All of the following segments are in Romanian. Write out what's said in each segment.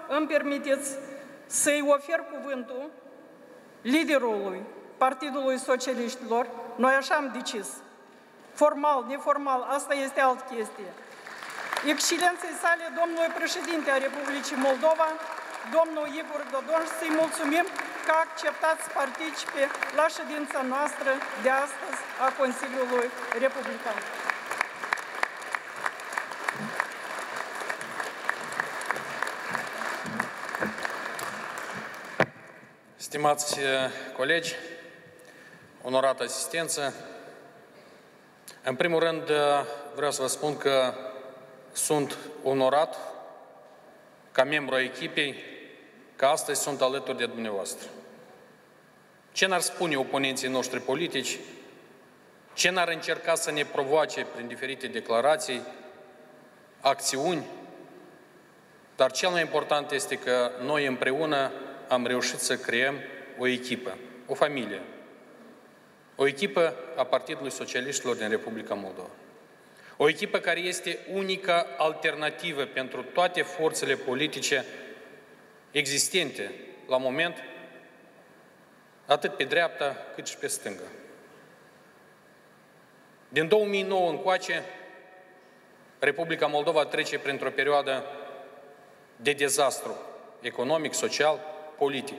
îmi permiteți să-i ofer cuvântul liderului Partidului Socialiștilor. Noi așa am decis. Formal, neformal, asta este altă chestie. Excelenței sale, domnului președinte a Republicii Moldova, domnul Igor Dodon, și să-i mulțumim că a acceptat să participe la ședința noastră de astăzi a Consiliului Republican. Stimați colegi, onorată asistență, în primul rând vreau să vă spun că sunt onorat ca membru a echipei că astăzi sunt alături de dumneavoastră. Ce n-ar spune oponenții noștri politici, ce n-ar încerca să ne provoace prin diferite declarații, acțiuni, dar cel mai important este că noi împreună am reușit să creăm o echipă, o familie, o echipă a Partidului Socialiștilor din Republica Moldova. O echipă care este unica alternativă pentru toate forțele politice existente la moment, atât pe dreapta cât și pe stânga. Din 2009 încoace, Republica Moldova trece printr-o perioadă de dezastru economic, social, politic.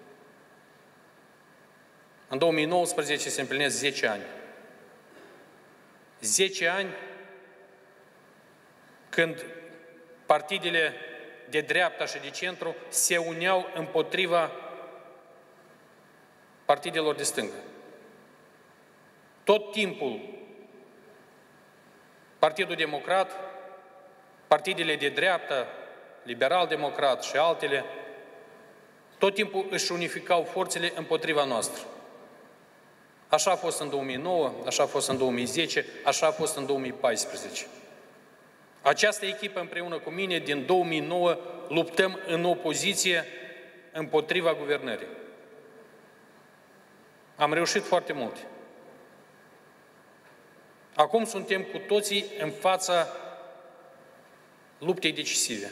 În 2019 se împlinesc 10 ani. 10 ani când partidele de dreapta și de centru se uneau împotriva partidelor de stânga. Tot timpul Partidul Democrat, partidele de dreapta, liberal-democrat și altele, tot timpul își unificau forțele împotriva noastră. Așa a fost în 2009, așa a fost în 2010, așa a fost în 2014. Această echipă împreună cu mine, din 2009, luptăm în opoziție împotriva guvernării. Am reușit foarte mult. Acum suntem cu toții în fața luptei decisive.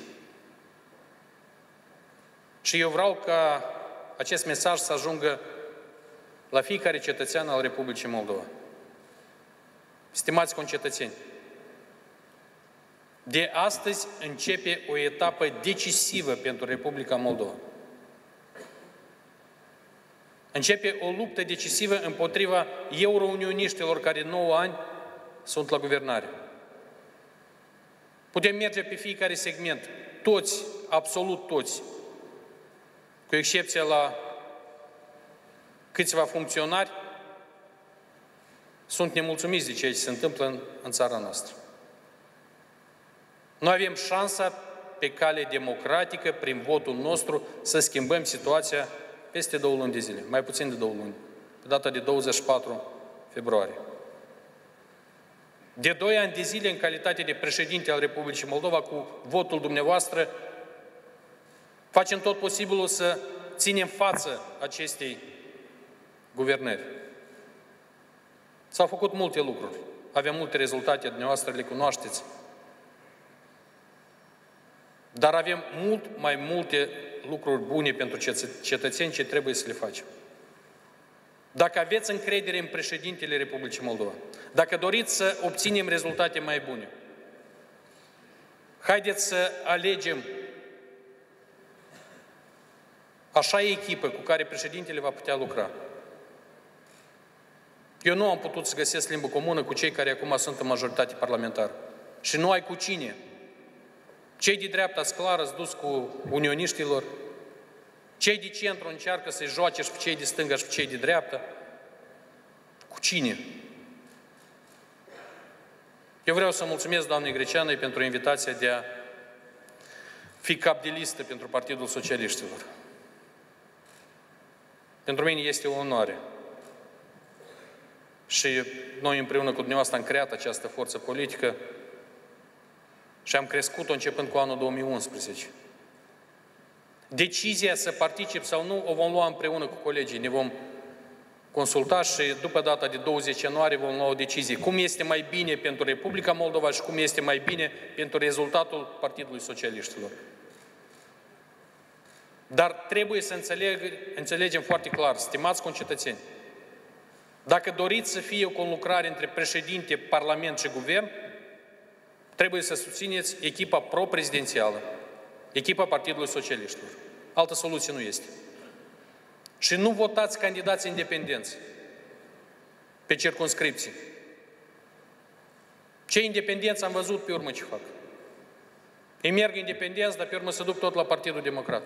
Și eu vreau ca acest mesaj să ajungă la fiecare cetățean al Republicii Moldova. Stimați concetățeni, de astăzi începe o etapă decisivă pentru Republica Moldova. Începe o luptă decisivă împotriva eurounioniștilor care 9 ani sunt la guvernare. Putem merge pe fiecare segment, toți, absolut toți, cu excepția la câțiva funcționari, sunt nemulțumiți de ceea ce se întâmplă în țara noastră. Noi avem șansa, pe cale democratică, prin votul nostru, să schimbăm situația peste 2 luni de zile, mai puțin de 2 luni, pe data de 24 februarie. De 2 ani de zile, în calitate de președinte al Republicii Moldova, cu votul dumneavoastră, facem tot posibilul să ținem față acestei guvernări. S-au făcut multe lucruri. Avem multe rezultate, dumneavoastră le cunoașteți. Dar avem mult mai multe lucruri bune pentru cetățeni ce trebuie să le facem. Dacă aveți încredere în președintele Republicii Moldova, dacă doriți să obținem rezultate mai bune, haideți să alegem așa echipă cu care președintele va putea lucra. Eu nu am putut să găsesc limbă comună cu cei care acum sunt în majoritate parlamentară. Și nu ai cu cine. Cei de dreapta sclară sunt dus cu unioniștilor, cei de centru încearcă să-i joace și pe cei de stânga și pe cei de dreapta. Cu cine? Eu vreau să mulțumesc doamnei Greceanei pentru invitația de a fi cap de listă pentru Partidul Socialiștilor. Pentru mine este o onoare. Și noi împreună cu dumneavoastră am creat această forță politică și am crescut-o începând cu anul 2011. Decizia să particip sau nu o vom lua împreună cu colegii. Ne vom consulta și după data de 20 ianuarie vom lua o decizie. Cum este mai bine pentru Republica Moldova și cum este mai bine pentru rezultatul Partidului Socialiștilor. Dar trebuie să înțelegem foarte clar, stimați concetățeni, dacă doriți să fie o conlucrare între președinte, Parlament și Guvern, trebuie să susțineți echipa pro-prezidențială, echipa Partidului Socialiștilor. Altă soluție nu este. Și nu votați candidați independenți pe circumscripții. Cei independenți am văzut pe urmă ce fac. Ei merg independenți, dar pe urmă se duc tot la Partidul Democrat.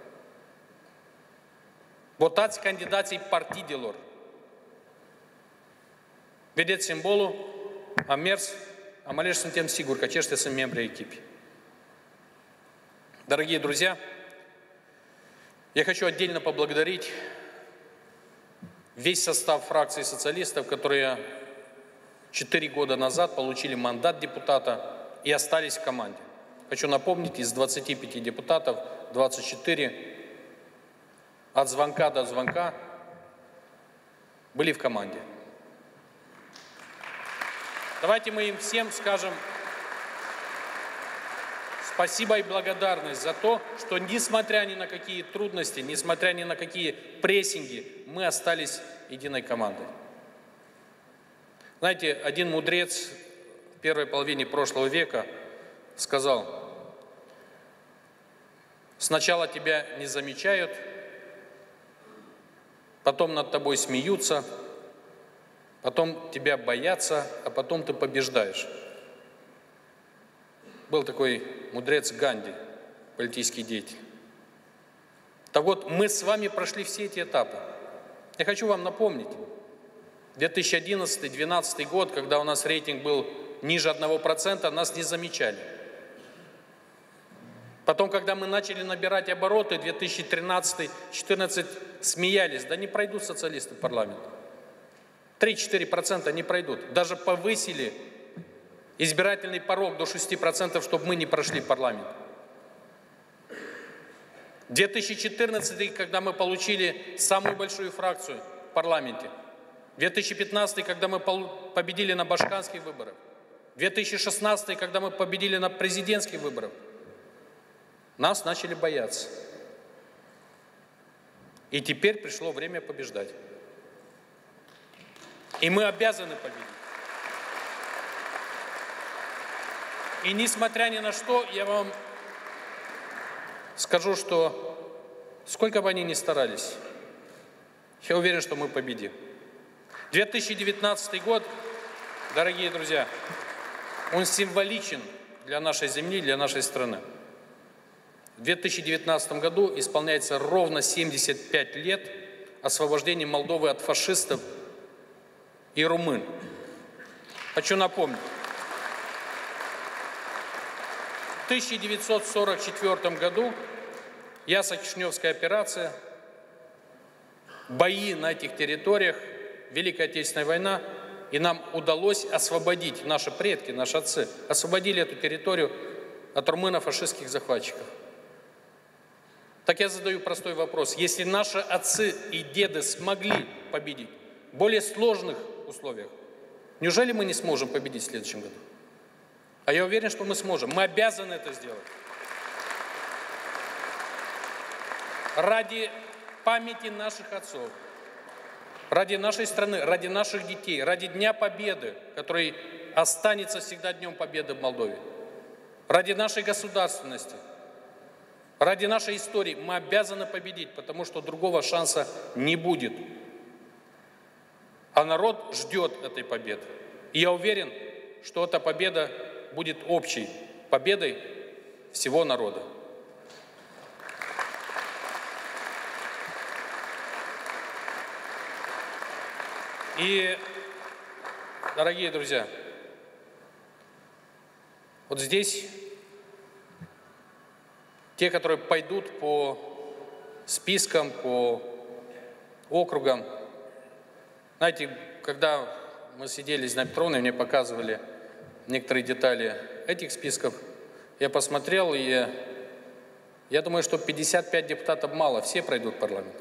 Votați candidații partidelor. Vedeți simbolul? Am mers, am ales și suntem siguri că aceștia sunt membri ai echipei. Дорогие друзья, я хочу отдельно поблагодарить весь состав фракции социалистов, которые 4 года назад получили мандат депутата и остались в команде. Хочу напомнить, из 25 депутатов 24 от звонка до звонка были в команде. Давайте мы им всем скажем спасибо и благодарность за то, что несмотря ни на какие трудности, несмотря ни на какие прессинги, мы остались единой командой. Знаете, один мудрец в первой половине прошлого века сказал: сначала тебя не замечают, потом над тобой смеются, потом тебя боятся, а потом ты побеждаешь. Был такой мудрец Ганди, политический деятель. Так вот, мы с вами прошли все эти этапы. Я хочу вам напомнить, 2011-2012 год, когда у нас рейтинг был ниже 1%, нас не замечали. Потом, когда мы начали набирать обороты, 2013-2014, смеялись, да не пройдут социалисты в парламент. 3-4% не пройдут. Даже повысили избирательный порог до 6%, чтобы мы не прошли парламент. 2014, когда мы получили самую большую фракцию в парламенте. 2015, когда мы победили на башкирских выборах. 2016, когда мы победили на президентских выборах. Нас начали бояться. И теперь пришло время побеждать. И мы обязаны победить. И несмотря ни на что, я вам скажу, что сколько бы они ни старались, я уверен, что мы победим. 2019 год, дорогие друзья, он символичен для нашей земли, для нашей страны. В 2019 году исполняется ровно 75 лет освобождения Молдовы от фашистов и румын. Хочу напомнить. В 1944 году Ясо-Кишиневская операция, бои на этих территориях, Великая Отечественная война, и нам удалось освободить, наши предки, наши отцы, освободили эту территорию от румыно-фашистских захватчиков. Так я задаю простой вопрос. Если наши отцы и деды смогли победить в более сложных условиях, неужели мы не сможем победить в следующем году? А я уверен, что мы сможем. Мы обязаны это сделать. Ради памяти наших отцов, ради нашей страны, ради наших детей, ради Дня Победы, который останется всегда Днем Победы в Молдове, ради нашей государственности, ради нашей истории мы обязаны победить, потому что другого шанса не будет. А народ ждет этой победы. И я уверен, что эта победа будет общей победой всего народа. И, дорогие друзья, вот здесь те, которые пойдут по спискам, по округам. Знаете, когда мы сидели с Петровной, мне показывали некоторые детали этих списков, я посмотрел, и я думаю, что 55 депутатов мало, все пройдут в парламент.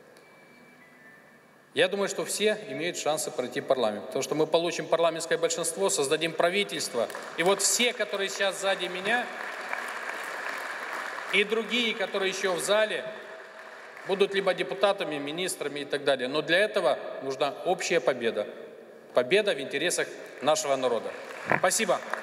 Я думаю, что все имеют шансы пройти парламент, потому что мы получим парламентское большинство, создадим правительство. И вот все, которые сейчас сзади меня, и другие, которые еще в зале, будут либо депутатами, министрами и так далее. Но для этого нужна общая победа. Победа в интересах нашего народа. Спасибо.